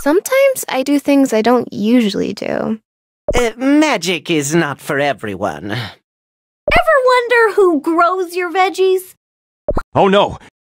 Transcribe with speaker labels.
Speaker 1: Sometimes I do things I don't usually do.
Speaker 2: Magic is not for everyone.
Speaker 3: Ever wonder who grows your veggies?
Speaker 4: Oh no!